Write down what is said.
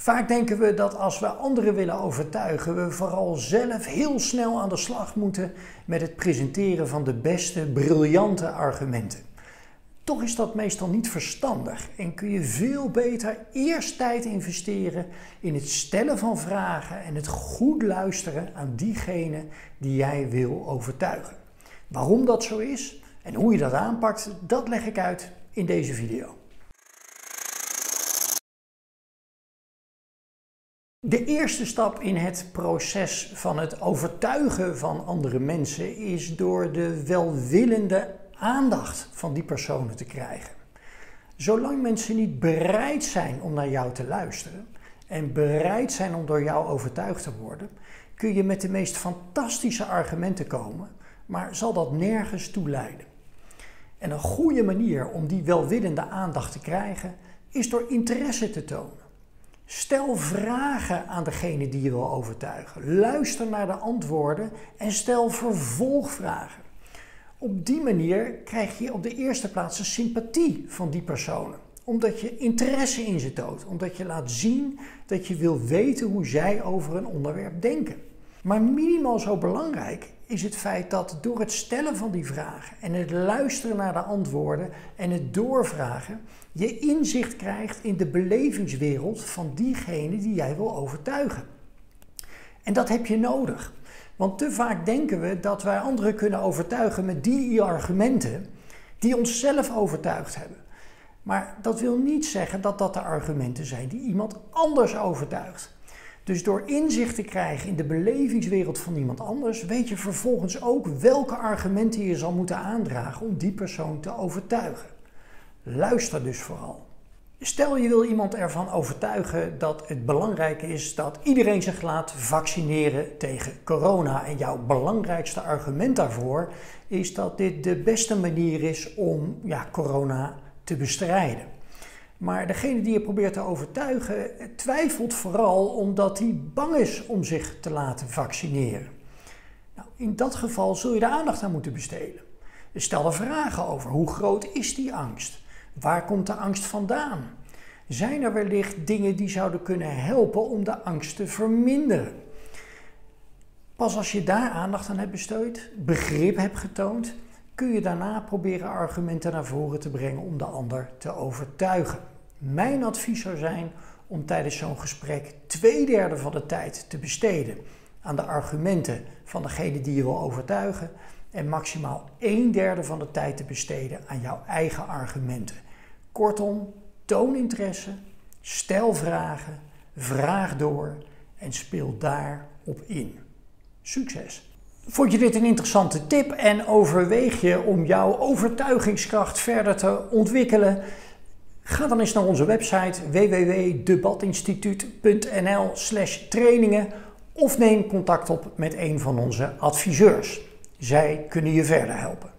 Vaak denken we dat als we anderen willen overtuigen, we vooral zelf heel snel aan de slag moeten met het presenteren van de beste, briljante argumenten. Toch is dat meestal niet verstandig en kun je veel beter eerst tijd investeren in het stellen van vragen en het goed luisteren aan diegene die jij wil overtuigen. Waarom dat zo is en hoe je dat aanpakt, dat leg ik uit in deze video. De eerste stap in het proces van het overtuigen van andere mensen is door de welwillende aandacht van die personen te krijgen. Zolang mensen niet bereid zijn om naar jou te luisteren en bereid zijn om door jou overtuigd te worden, kun je met de meest fantastische argumenten komen, maar zal dat nergens toe leiden. En een goede manier om die welwillende aandacht te krijgen is door interesse te tonen. Stel vragen aan degene die je wil overtuigen. Luister naar de antwoorden en stel vervolgvragen. Op die manier krijg je op de eerste plaats de sympathie van die personen. Omdat je interesse in ze toont. Omdat je laat zien dat je wil weten hoe zij over een onderwerp denken. Maar minimaal zo belangrijk is het feit dat door het stellen van die vragen en het luisteren naar de antwoorden en het doorvragen, je inzicht krijgt in de belevingswereld van diegene die jij wil overtuigen. En dat heb je nodig. Want te vaak denken we dat wij anderen kunnen overtuigen met die argumenten die onszelf overtuigd hebben. Maar dat wil niet zeggen dat dat de argumenten zijn die iemand anders overtuigt. Dus door inzicht te krijgen in de belevingswereld van iemand anders, weet je vervolgens ook welke argumenten je zal moeten aandragen om die persoon te overtuigen. Luister dus vooral. Stel je wil iemand ervan overtuigen dat het belangrijk is dat iedereen zich laat vaccineren tegen corona. En jouw belangrijkste argument daarvoor is dat dit de beste manier is om corona te bestrijden. Maar degene die je probeert te overtuigen twijfelt vooral omdat hij bang is om zich te laten vaccineren. Nou, in dat geval zul je de aandacht aan moeten besteden. Stel er vragen over. Hoe groot is die angst? Waar komt de angst vandaan? Zijn er wellicht dingen die zouden kunnen helpen om de angst te verminderen? Pas als je daar aandacht aan hebt besteed, begrip hebt getoond, kun je daarna proberen argumenten naar voren te brengen om de ander te overtuigen. Mijn advies zou zijn om tijdens zo'n gesprek 2/3 van de tijd te besteden aan de argumenten van degene die je wil overtuigen en maximaal 1/3 van de tijd te besteden aan jouw eigen argumenten. Kortom, toon interesse, stel vragen, vraag door en speel daarop in. Succes! Vond je dit een interessante tip en overweeg je om jouw overtuigingskracht verder te ontwikkelen? Ga dan eens naar onze website www.debatinstituut.nl/trainingen of neem contact op met een van onze adviseurs. Zij kunnen je verder helpen.